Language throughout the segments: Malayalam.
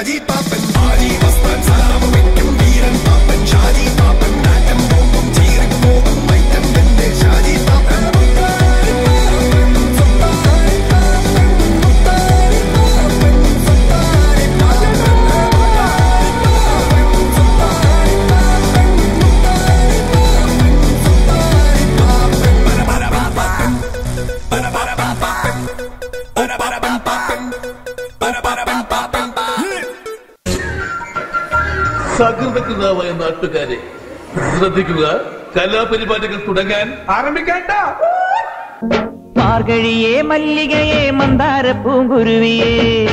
ഷാജി പാപ്പൻ ആരി വസ്ത്രൻ സലാമവയ്ക്കും വീരൻ പാപ്പൻ ഷാജി പാപ്പൻ നാറ്റം പോകും ചീറിപ്പോകും മൈറ്റം എന്റെ ഷാജി പാപ്പൻ സകൃതകൃതാവായ നാട്ടുകാരെ ശ്രദ്ധിക്കുക, കലാപരിപാടികൾ തുടങ്ങാൻ ആരംഭിക്കണ്ട. മാർഗഴിയെ മല്ലികയെ മന്ദാര പൂങ്കുരുവിയെ,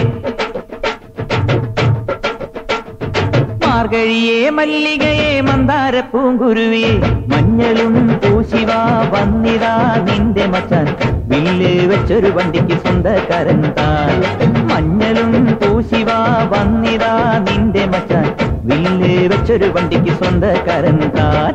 മാർഗഴിയെ മല്ലികയെ മന്ദാര പൂങ്കുരുവിയെ, മഞ്ഞളും പൂശിവാ വന്നിതാ നിന്റെ മച്ചാൻ, വില്ല് വെച്ചൊരു വണ്ടിക്ക് സ്വന്തക്കാരൻ താൻ. മഞ്ഞളും പൂശിവാ വന്നിതാ നിന്റെ മച്ചാൻ, വില്ല് വെച്ചൊരു വണ്ടിക്ക് സ്വന്തക്കാരൻ താൻ.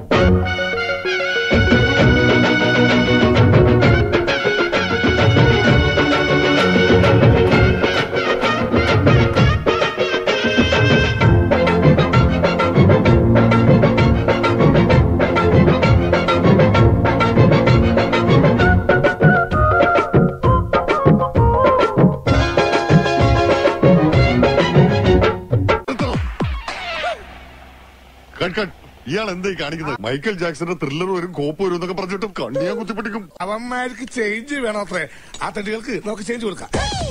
ഇയാൾ എന്തായി കാണിക്കുന്നത്? മൈക്കൽ ജാക്സന്റെ ത്രില്ലർ വരും, കോപ്പ് വരും എന്നൊക്കെ പറഞ്ഞിട്ടും കണ്ണിയാ കുത്തിപ്പിടിക്കും. അവന്മാർക്ക് ചേഞ്ച് വേണം അത്രേ. ആ തടികൾക്ക് നമുക്ക് ചേഞ്ച് കൊടുക്കാം.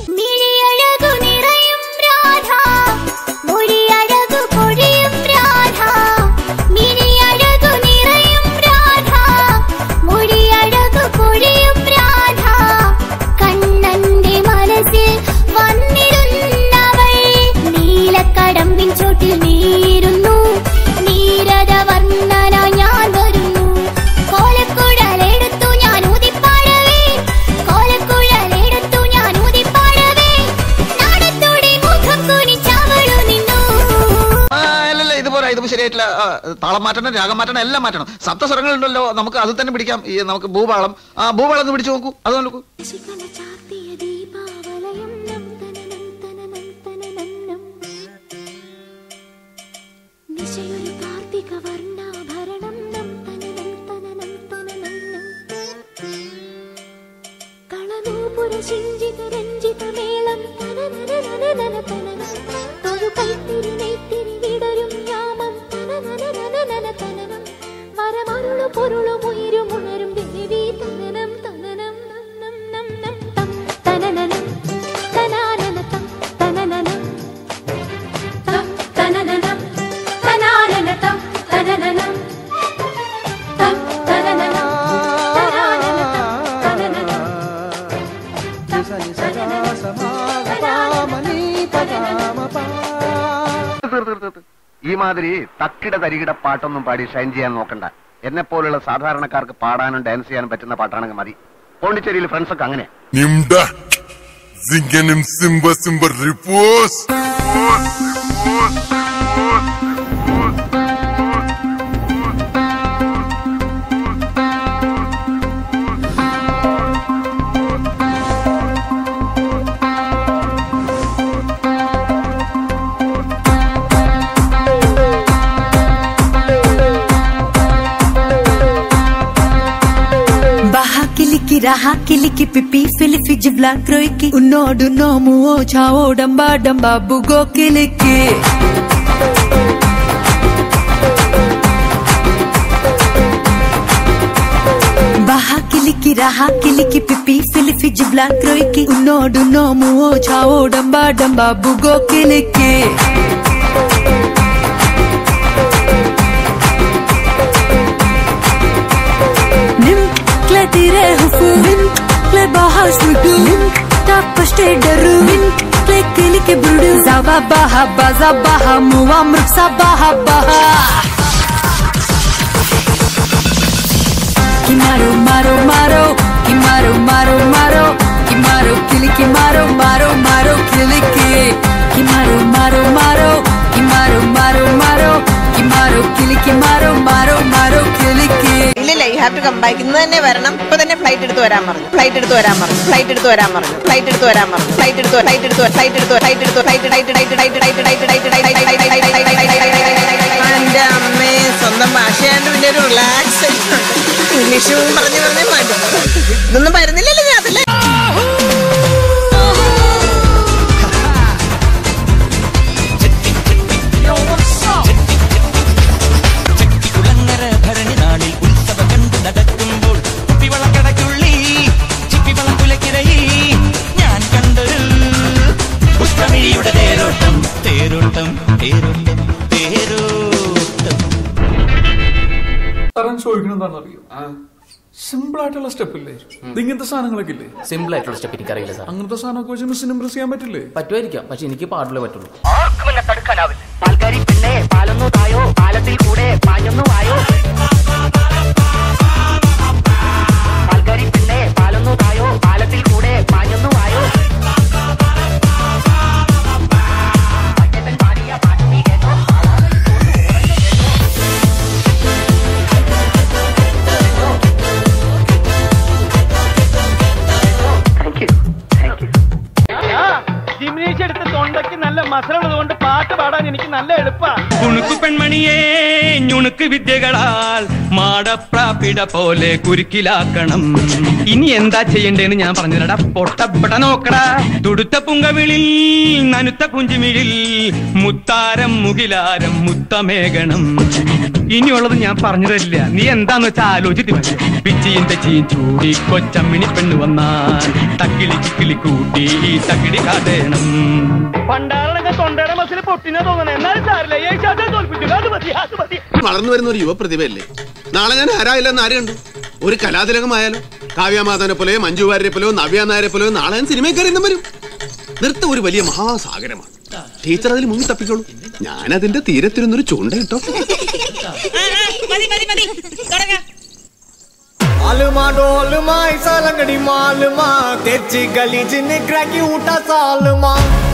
ശരിയായിട്ടില്ല. താളം മാറ്റണം, രാഗം മാറ്റണം, എല്ലാം മാറ്റണം. സപ്തസ്വരങ്ങളുണ്ടല്ലോ, നമുക്ക് അത് തന്നെ പിടിക്കാം. നമുക്ക് ഭൂപാളം, ഭൂപാളം ഒന്ന് പിടിച്ചു നോക്കൂ. അത് നോക്കൂ. ഈ മാതിരി തക്കിട തരികിട പാട്ടൊന്നും പാടി ഷൈൻ ചെയ്യാൻ നോക്കണ്ട. എന്നെ പോലുള്ള സാധാരണക്കാർക്ക് പാടാനും ഡാൻസ് ചെയ്യാനും പറ്റുന്ന പാട്ടാണെങ്കിൽ മതി. പോണ്ടിച്ചേരിയിൽ ഫ്രണ്ട്സ് ഒക്കെ അങ്ങനെ. Raha kiliki pipi filifi jibla kroiki unodu no muo chao damba damba bugo kiliki Baha kiliki raha kiliki pipi filifi jibla kroiki unodu no muo chao damba damba bugo kiliki Tire hufu le bahas mudu tapste daru le kilike brudu zaba baha baza baha muwa mruksa baha baha kimaro maro maro kimaro maro maro kimaro kilike maro maro maro kilike kimaro maro maro kimaro maro maro kimaro kilike maro maro maro kilike have to come back. ഇന്ന് തന്നെ വരണം. ഇപ്പൊ തന്നെ ഫ്ലൈറ്റ് എടുത്ത് വരാൻ പറഞ്ഞു. എന്റെ അമ്മേ, സ്വന്തം ഭാഷയാണ്ട് പിന്നെ ഒരു റിലാക്സേഷൻ ഉണ്ട്. ഇംഗ്ലീഷും പറഞ്ഞു മതി. ഇതൊന്നും വരുന്നില്ലല്ലോ ഞാൻ അതല്ലേ. ചോദിക്കണെന്താണെന്നറിയോ? സിമ്പിൾ ആയിട്ടുള്ള സ്റ്റെപ്പ് ഇല്ലേ? ഇങ്ങനത്തെ സാധനങ്ങളൊക്കെ ഇല്ലേ? സിമ്പിൾ ആയിട്ടുള്ള സ്റ്റെപ്പ് എനിക്കറിയില്ല സാർ. അങ്ങനത്തെ സാധനമൊക്കെ വെച്ച് മിസ്സിന് ഇംപ്രസ് ചെയ്യാൻ പറ്റില്ലേ? പറ്റുമായിരിക്കാം, പക്ഷെ എനിക്ക് പാടില്ലേ പറ്റുള്ളൂ. മസലുള്ളത് പാട്ട് പാടാൻ എനിക്ക് നല്ല എളുപ്പമാണ്. കുണുക്കു പെൺമണിയേ ഞുണുക്ക് വിദ്യകളാൽ മാടപ്രാപിട പോലെ കുരുക്കിലാക്കണം. ഇനി എന്താ ചെയ്യണ്ടേന്ന് ഞാൻ പറഞ്ഞുതരടാ. പൊട്ടപ്പെട്ട നോക്കടാ. തുടുത്ത പുങ്കവിളിൽ നനുത്ത പുഞ്ചിമിഴിൽ മുത്താരം മുകിലാരം മുത്തമേകണം. ഇനിയുള്ളത് ഞാൻ പറഞ്ഞു തരില്ല. നീ എന്താന്ന് വെച്ചാൽ ആലോചിച്ചിട്ട് പിച്ചിയും തെച്ചിയും ചൂടി കൊച്ചമ്മിണി പെണ്ണു വന്നാൽ തക്കിളി ചിക്കിളി കൂട്ടി തക്കിടി കാട്ടേണം. പണ്ടാറൊക്കെ തൊണ്ടയുടെ മസിൽ പൊട്ടിനാ തോന്നണേ. എന്നാലും സാരില്ല, തോൽപ്പിച്ചു. അത് മതി, അത് മതി. വളർന്നു വരുന്ന ഒരു യുവപ്രതിഭയല്ലേ. നാളെ ഞാൻ ആരായില്ലെന്ന് ആരും കണ്ടു. ഒരു കലാതിലകമായാലോ കാവ്യമാധവനെ പോലെയോ മഞ്ജു വാര്യരെ പോലെയോ നവ്യ നായരെ പോലെയോ നാളെ ഞാൻ സിനിമയിൽ കയറി വരും. നൃത്തം ഒരു വലിയ മഹാസാഗരമാണ്. ടീച്ചർ അതിൽ മുങ്ങി തപ്പിക്കോളൂ. ഞാനതിന്റെ തീരത്തിരുന്നൊരു ചൂണ്ടയിട്ടോ. मालूमा डोलमा ऐसा लंगड़ी मालूमा तेजी गली जिन्हें क्रैकी उठा सालमा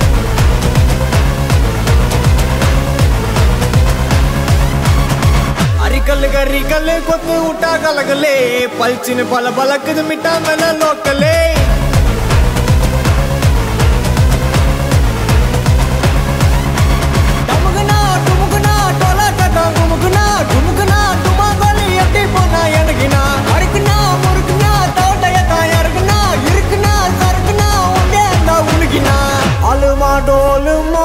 अरिकल गरिकल कोत उठा गलगले पलचिन पल बलक मिटा मेल लोकले टमगना टुमगना टोला टटा घुमगना घुमगना टुमा गली अटी पोना यनगिना अलमा डोलमा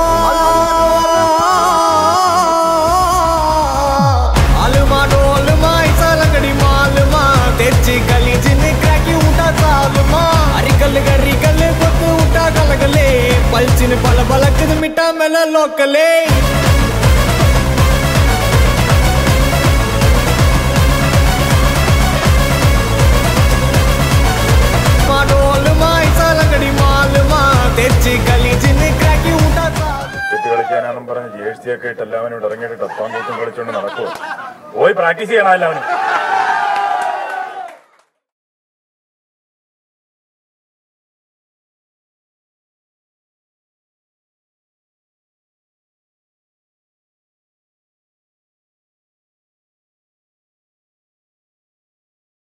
अलमा डोलमा ऐसा लंगड़ी मालमा तेजी गली जिन्हें क्रैकी उठा सालमा अरिकल गरिकल कोत उठा गलगले पलचिन पल बलक मिटा मेल लोकले കളിക്കാനാണെന്നും പറഞ്ഞ് ജേഴ്സിയൊക്കെ ഇട്ട് എല്ലാവരും ഇറങ്ങിയിട്ട് ടപ്പാൻ കൂട്ടും കളിച്ചോണ്ട് നടക്കുമോ? പോയി പ്രാക്ടീസ് ചെയ്യണം എല്ലാവരും.